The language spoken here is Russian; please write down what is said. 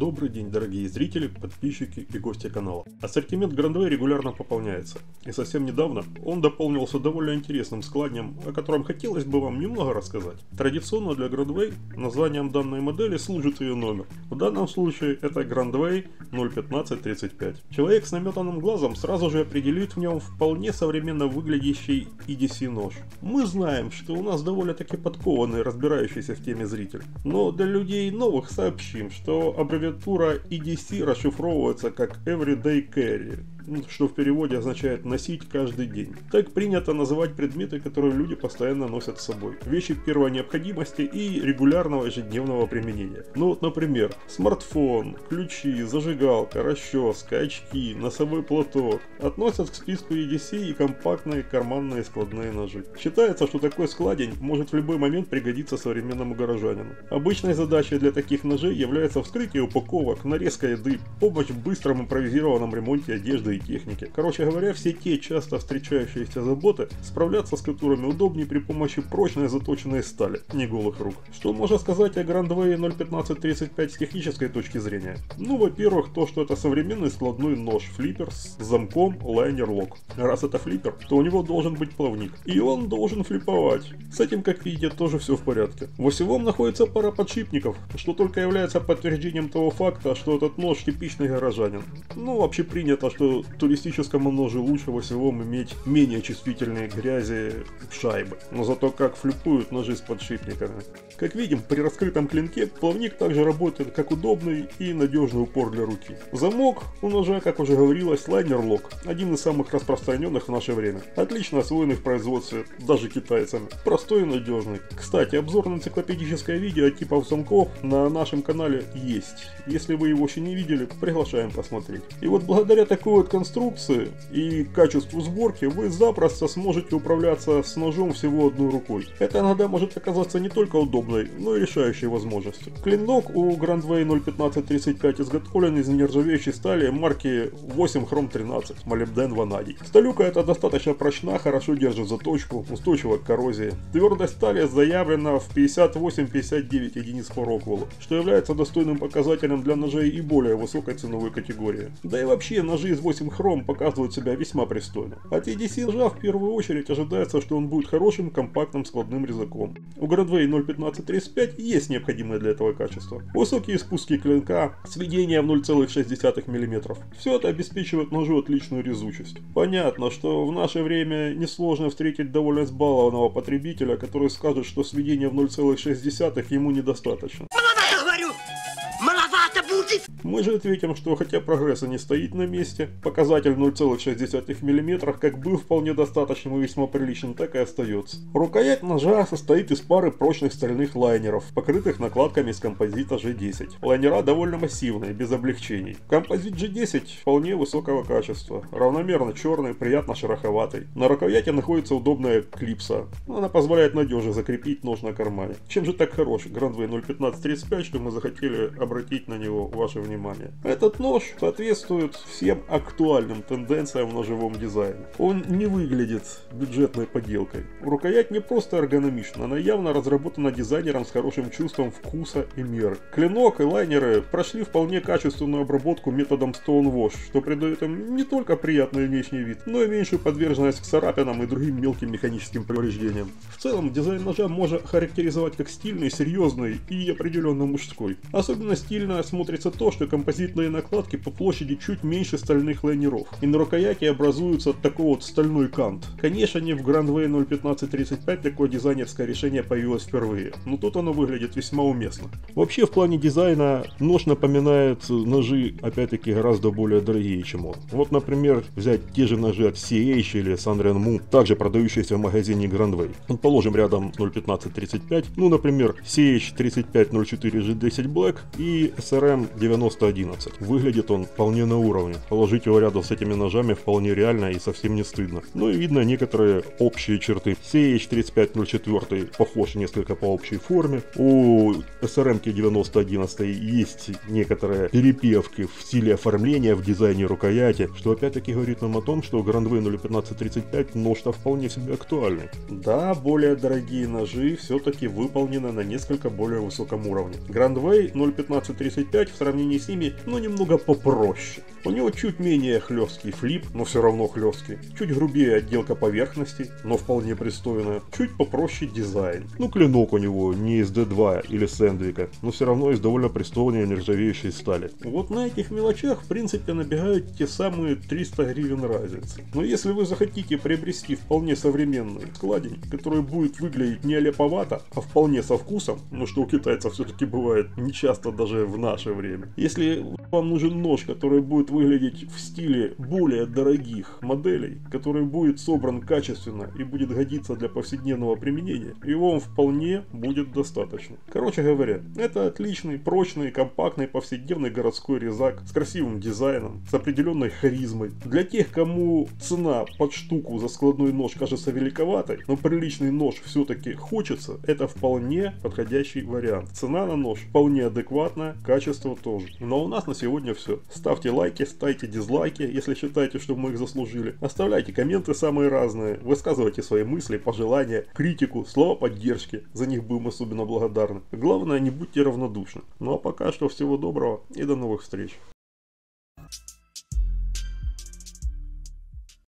Добрый день, дорогие зрители, подписчики и гости канала. Ассортимент Grandway регулярно пополняется, и совсем недавно он дополнился довольно интересным складнем, о котором хотелось бы вам немного рассказать. Традиционно для Grandway названием данной модели служит ее номер. В данном случае это Grandway 01535. Человек с наметанным глазом сразу же определит в нем вполне современно выглядящий EDC нож. Мы знаем, что у нас довольно-таки подкованный, разбирающийся в теме зритель, но для людей новых сообщим, что аббревиатура EDC расшифровывается как Everyday Carry, что в переводе означает носить каждый день. Так принято называть предметы, которые люди постоянно носят с собой. Вещи первой необходимости и регулярного ежедневного применения. Ну вот, например, смартфон, ключи, зажигалка, расческа, очки, носовой платок относят к списку EDC и компактные карманные складные ножи. Считается, что такой складень может в любой момент пригодиться современному горожанину. Обычной задачей для таких ножей является вскрытие упаковок, нарезка еды, помощь в быстром импровизированном ремонте одежды и техники. Короче говоря, все те часто встречающиеся заботы, справляться с которыми удобнее при помощи прочной заточенной стали, не голых рук. Что можно сказать о Grandway 01535 с технической точки зрения? Ну, во-первых, то, что это современный складной нож флиппер с замком лайнер-лок. Раз это флиппер, то у него должен быть плавник. И он должен флиповать. С этим, как видите, тоже все в порядке. В осевом находится пара подшипников, что только является подтверждением того факта, что этот нож типичный горожанин. Ну, общепринято, что туристическому ножу лучше в осевом иметь менее чувствительные к грязи шайбы. Но зато как флипуют ножи с подшипниками. Как видим, при раскрытом клинке плавник также работает как удобный и надежный упор для руки. Замок у ножа, как уже говорилось, лайнер-лок, один из самых распространенных в наше время. Отлично освоенный в производстве даже китайцами. Простой и надежный. Кстати, обзор на энциклопедическое видео типов замков на нашем канале есть. Если вы его еще не видели, приглашаем посмотреть. И вот благодаря такой вот конструкции и качеству сборки вы запросто сможете управляться с ножом всего одной рукой. Это иногда может оказаться не только удобной, но и решающей возможностью. Клинок у Grandway 01535 изготовлен из нержавеющей стали марки 8 Хром 13 молибден ванадий. Сталюка эта достаточно прочна, хорошо держит заточку, устойчива к коррозии. Твердость стали заявлена в 58-59 единиц по Роквеллу, что является достойным показателем для ножей и более высокой ценовой категории. Да и вообще ножи из 8 Хром показывают себя весьма пристойно. От EDC ножа в первую очередь ожидается, что он будет хорошим компактным складным резаком. У Grandway 01535 есть необходимое для этого качество. Высокие спуски клинка, сведение в 0,6 мм. Все это обеспечивает ножу отличную резучесть. Понятно, что в наше время несложно встретить довольно избалованного потребителя, который скажет, что сведение в 0,6 ему недостаточно. Мы же ответим, что хотя прогресс и не стоит на месте, показатель 0,6 мм как был вполне достаточным и весьма приличным, так и остается. Рукоять ножа состоит из пары прочных стальных лайнеров, покрытых накладками из композита G10. Лайнера довольно массивные, без облегчений. Композит G10 вполне высокого качества, равномерно черный, приятно шероховатый. На рукояти находится удобная клипса, она позволяет надежно закрепить нож на кармане. Чем же так хорош Grandway 01535, что мы захотели обратить на него ваше внимание? Этот нож соответствует всем актуальным тенденциям в ножевом дизайне. Он не выглядит бюджетной поделкой. Рукоять не просто эргономична, она явно разработана дизайнером с хорошим чувством вкуса и меры. Клинок и лайнеры прошли вполне качественную обработку методом Stonewash, что придает им не только приятный внешний вид, но и меньшую подверженность к царапинам и другим мелким механическим повреждениям. В целом дизайн ножа можно характеризовать как стильный, серьезный и определенно мужской. Особенно стильно смотрится то, что композитные накладки по площади чуть меньше стальных лайнеров, и на рукояти образуется такой вот стальной кант. Конечно, не в Grandway 01535 такое дизайнерское решение появилось впервые, но тут оно выглядит весьма уместно. Вообще в плане дизайна нож напоминает ножи, опять-таки, гораздо более дорогие, чем он. Вот, например, взять те же ножи от CH или Sanren Mu, также продающиеся в магазине Grandway. Положим рядом 01535, ну, например, CH 3504 G10 Black и SRM 9011. Выглядит он вполне на уровне. Положить его рядом с этими ножами вполне реально и совсем не стыдно. Ну и видно некоторые общие черты. CH3504 похож несколько по общей форме. У SRM 9011 есть некоторые перепевки в стиле оформления, в дизайне рукояти, что опять-таки говорит нам о том, что Grandway 01535 нож-то вполне себе актуальный. Да, более дорогие ножи все-таки выполнены на несколько более высоком уровне. Grandway 01535 в сравнении сравнении с ними, но немного попроще. У него чуть менее хлесткий флип, но все равно хлесткий. Чуть грубее отделка поверхностей, но вполне пристойная. Чуть попроще дизайн. Ну, клинок у него не из D2 или Сэндвика, но все равно из довольно пристойной нержавеющей стали. Вот на этих мелочах, в принципе, набегают те самые 300 гривен разницы. Но если вы захотите приобрести вполне современный складень, который будет выглядеть не аляповато, а вполне со вкусом, ну что у китайцев все-таки бывает нечасто даже в наше время. Если вам нужен нож, который будет выглядеть в стиле более дорогих моделей, который будет собран качественно и будет годиться для повседневного применения, его вам вполне будет достаточно. Короче говоря, это отличный, прочный, компактный, повседневный городской резак с красивым дизайном, с определенной харизмой. Для тех, кому цена под штуку за складной нож кажется великоватой, но приличный нож все-таки хочется, это вполне подходящий вариант. Цена на нож вполне адекватная, качество тоже. Но у нас на сегодня все. Ставьте лайки, ставьте дизлайки, если считаете, что мы их заслужили. Оставляйте комменты самые разные, высказывайте свои мысли, пожелания, критику, слова поддержки. За них будем особенно благодарны. Главное, не будьте равнодушны. Ну а пока что всего доброго и до новых встреч.